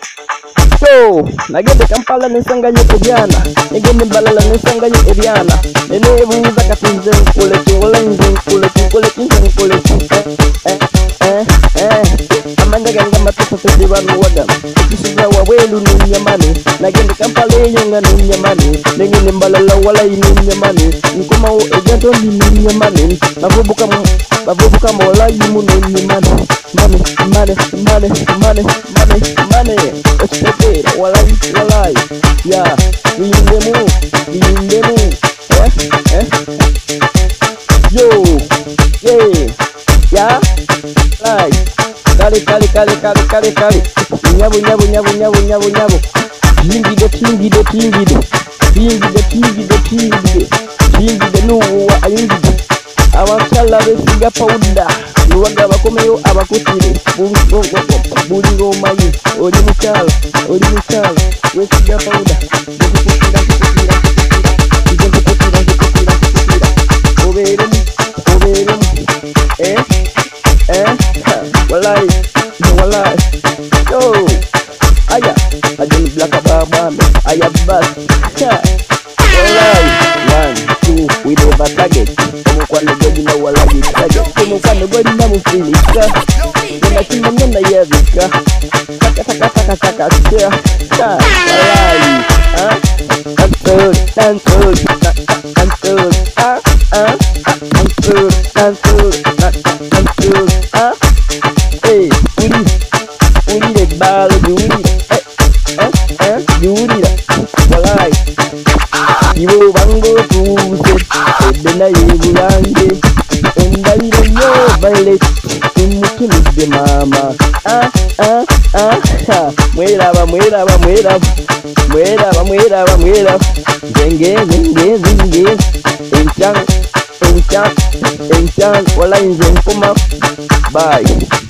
So nagende Kampala nesanganye ebyana negende Mbalala nesanganye ebyana nenebuuza kati nze nkole kingola nze nkole kinze amanya gange matosa tebanuwaga ekisuza wabwelu nunyamani nagende Kampala eyo nga nunyamani negende Mbalala walayi nunyamani nkomawo ejantondi nunyamani bavubuka walayi mununyamani money ekitegeera walayi ya biyindemu yo ya kale nyabu tingide nuwa ayingide abakyala besiga pawuda luwaga bakomeyo abakutire buli ng'omanyi oli mukyala wesiga pawuda obeeremu walayi yo aya ajeni blaka babame aya bas walayi 1 2 we never target omukwano gwolina walayi target omukwano gwolina mufilika ngenda yebika taka walayi hey ulire balo juwulira walayi ibo bango tuuse edde naye bulange endabiro yo violet emutunudde maama mweraba nze enchan walayi nze nkoma bye